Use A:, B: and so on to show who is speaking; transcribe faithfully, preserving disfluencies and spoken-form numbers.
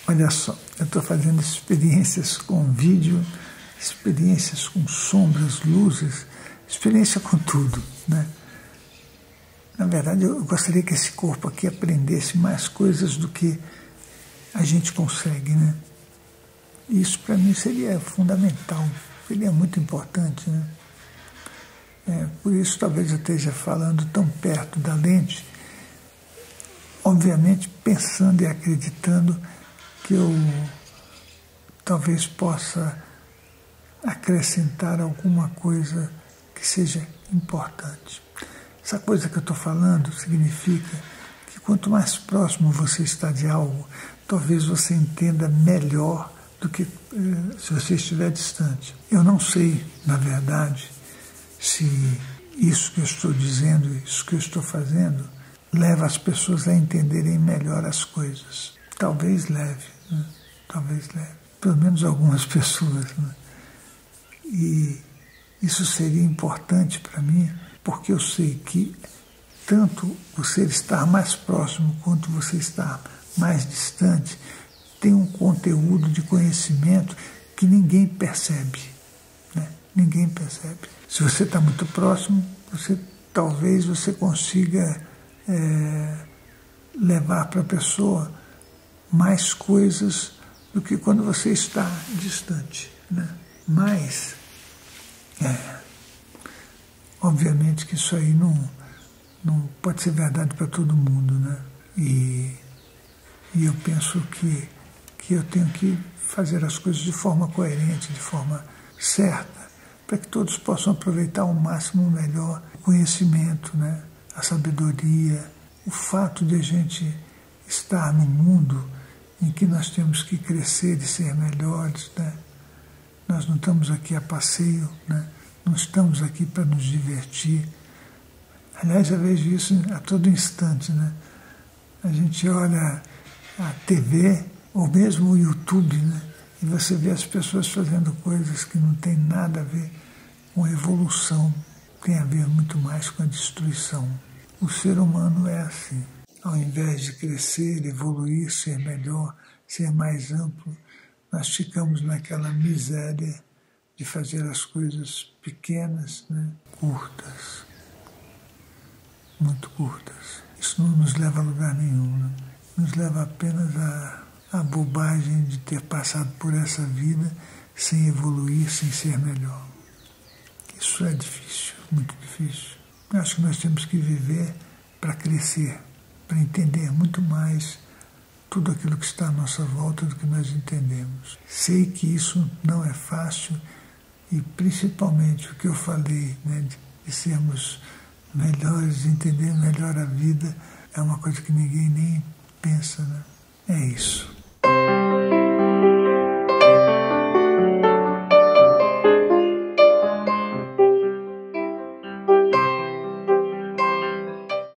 A: Olha só, eu estou fazendo experiências com vídeo, experiências com sombras, luzes, experiência com tudo, né? Na verdade, eu gostaria que esse corpo aqui aprendesse mais coisas do que a gente consegue, né? Isso para mim seria fundamental, seria muito importante, né? É, por isso talvez eu esteja falando tão perto da lente, obviamente pensando e acreditando que eu talvez possa acrescentar alguma coisa que seja importante. Essa coisa que eu estou falando significa que quanto mais próximo você está de algo, talvez você entenda melhor do que eh, se você estiver distante. Eu não sei, na verdade, se isso que eu estou dizendo, isso que eu estou fazendo, leva as pessoas a entenderem melhor as coisas. Talvez leve, né? Talvez leve. Pelo menos algumas pessoas, né? E isso seria importante para mim, porque eu sei que tanto você estar mais próximo quanto você estar mais distante tem um conteúdo de conhecimento que ninguém percebe, né? Ninguém percebe. Se você está muito próximo, você, talvez você consiga é, levar para a pessoa mais coisas do que quando você está distante, né? Mas, é, obviamente que isso aí não, não pode ser verdade para todo mundo, né? E, e eu penso que, que eu tenho que fazer as coisas de forma coerente, de forma certa, para que todos possam aproveitar ao máximo o melhor o conhecimento, né? A sabedoria, o fato de a gente estar no mundo em que nós temos que crescer e ser melhores, né? Nós não estamos aqui a passeio, né? Não estamos aqui para nos divertir. Aliás, eu vejo isso a todo instante, né? A gente olha a T V ou mesmo o YouTube, né? E você vê as pessoas fazendo coisas que não tem nada a ver com evolução, tem a ver muito mais com a destruição. O ser humano é assim. Ao invés de crescer, evoluir, ser melhor, ser mais amplo, nós ficamos naquela miséria de fazer as coisas pequenas, né? Curtas, muito curtas. Isso não nos leva a lugar nenhum, né? Nos leva apenas a, a bobagem de ter passado por essa vida sem evoluir, sem ser melhor. Isso é difícil, muito difícil. Eu acho que nós temos que viver para crescer, para entender muito mais tudo aquilo que está à nossa volta do que nós entendemos. Sei que isso não é fácil e principalmente o que eu falei, né, de, de sermos melhores, de entender melhor a vida, é uma coisa que ninguém nem pensa, né? É isso.